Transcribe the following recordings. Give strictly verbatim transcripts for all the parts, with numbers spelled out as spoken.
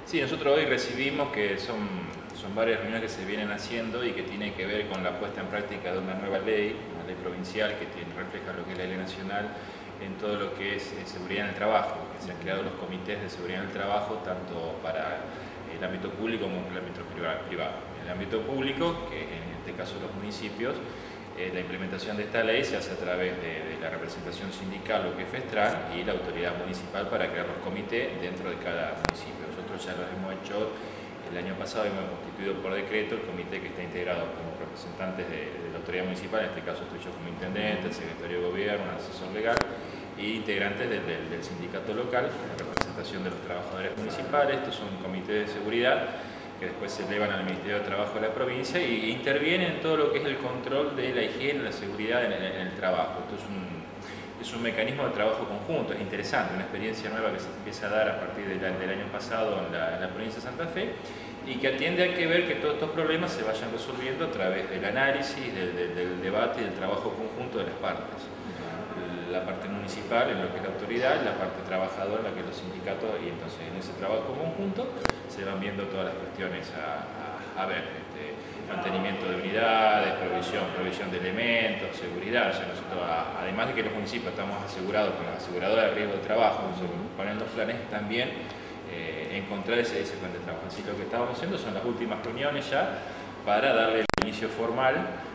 Sí, nosotros hoy recibimos que son, son varias reuniones que se vienen haciendo y que tienen que ver con la puesta en práctica de una nueva ley, una ley provincial que tiene, refleja lo que es la ley nacional en todo lo que es eh, seguridad en el trabajo, que se han creado los comités de seguridad en el trabajo tanto para el ámbito público como el ámbito privado. En el ámbito público, que en este caso los municipios, eh, la implementación de esta ley se hace a través de, de la representación sindical, lo que es FESTRAN, y la autoridad municipal para crear los comités dentro de cada municipio. Nosotros ya lo hemos hecho el año pasado, hemos constituido por decreto el comité que está integrado como representantes de, de la autoridad municipal, en este caso estoy yo como intendente, el secretario de gobierno, un asesor legal, y integrantes del, del, del sindicato local, la representación de los trabajadores municipales. Estos son comités de seguridad que después se elevan al Ministerio de Trabajo de la provincia y intervienen en todo lo que es el control de la higiene, la seguridad en el, en el trabajo. Esto es un, es un mecanismo de trabajo conjunto, es interesante, una experiencia nueva que se empieza a dar a partir de la, del año pasado en la, en la provincia de Santa Fe, y que atiende a que ver que todos estos problemas se vayan resolviendo a través del análisis, del, del, del debate y del trabajo conjunto de las partes. La parte municipal en lo que es la autoridad, la parte trabajadora en la que es los sindicatos, y entonces en ese trabajo conjunto se van viendo todas las cuestiones a, a, a ver, este, mantenimiento de unidades, provisión, provisión de elementos, seguridad. O sea, nosotros, a, además de que los municipios estamos asegurados con las aseguradoras de riesgo de trabajo, nosotros ponen los planes también eh, encontrar ese, ese plan de trabajo. Así que lo que estábamos haciendo son las últimas reuniones ya para darle el inicio formal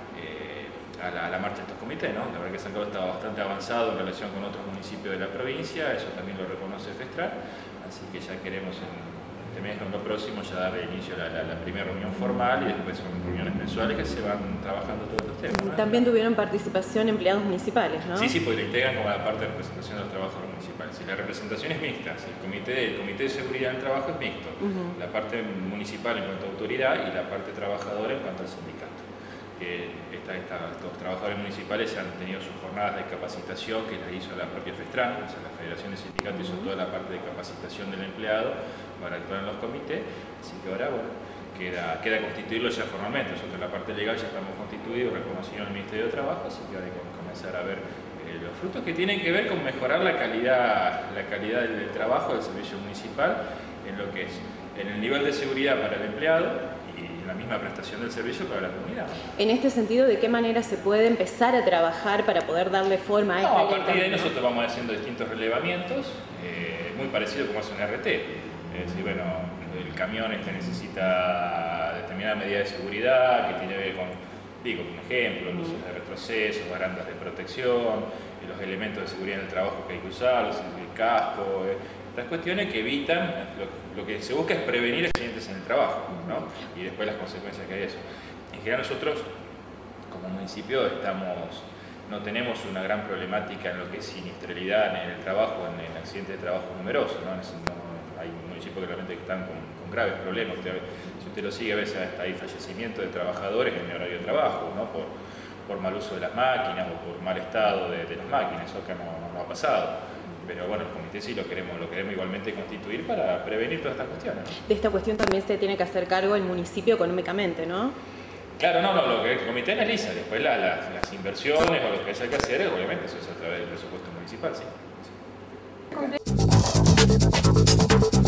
A la, a la marcha de estos comités, ¿no? La verdad que San Carlos está bastante avanzado en relación con otros municipios de la provincia, eso también lo reconoce FESTRAN, así que ya queremos en este mes o en lo próximo ya dar inicio a la, la, la primera reunión formal, y después son reuniones mensuales que se van trabajando todos estos temas, ¿no? También tuvieron participación empleados municipales, ¿no? Sí, sí, porque lo integran como la parte de representación de los trabajadores municipales. Si la representación es mixta, si el comité, el comité de seguridad del trabajo es mixto, uh-huh. La parte municipal en cuanto a autoridad y la parte trabajadora en cuanto al sindicato. Que esta, esta, estos trabajadores municipales han tenido sus jornadas de capacitación que las hizo la propia FESTRAN, o sea, la Federación de Sindicatos hizo toda la parte de capacitación del empleado para actuar en los comités, así que ahora, bueno, queda, queda constituirlo ya formalmente. Nosotros en la parte legal ya estamos constituidos, reconocidos en el Ministerio de Trabajo, así que ahora hay que comenzar a ver eh, los frutos que tienen que ver con mejorar la calidad, la calidad del, del trabajo del servicio municipal en lo que es en el nivel de seguridad para el empleado y la misma prestación del servicio para la comunidad. En este sentido, ¿de qué manera se puede empezar a trabajar para poder darle forma a no, esta a ley? partir de ahí nosotros vamos haciendo distintos relevamientos, eh, muy parecido como hace un R T. Es decir, bueno, el camión este necesita determinada medida de seguridad que tiene que ver con, digo, un ejemplo, luces de retroceso, barandas de protección, los elementos de seguridad en el trabajo que hay que usar, el casco, eh, estas cuestiones que evitan, lo, lo que se busca es prevenir accidentes en el trabajo, ¿no? Y después las consecuencias que hay de eso. En general nosotros, como municipio, estamos, no tenemos una gran problemática en lo que es siniestralidad en el trabajo, en, en accidentes de trabajo numerosos, ¿no? No, hay municipios que realmente están con, con graves problemas. Usted, si usted lo sigue, a veces hasta hay fallecimientos de trabajadores en el horario de trabajo, ¿no? Por, por mal uso de las máquinas o por mal estado de, de las máquinas, eso que no, no ha pasado. Pero bueno, los comités sí lo queremos, lo queremos igualmente constituir para prevenir todas estas cuestiones, ¿no? De esta cuestión también se tiene que hacer cargo el municipio económicamente, ¿no? Claro, no, no, lo que el comité analiza, después la, la, las inversiones o lo que haya que hacer, obviamente eso es a través del presupuesto municipal, sí. sí.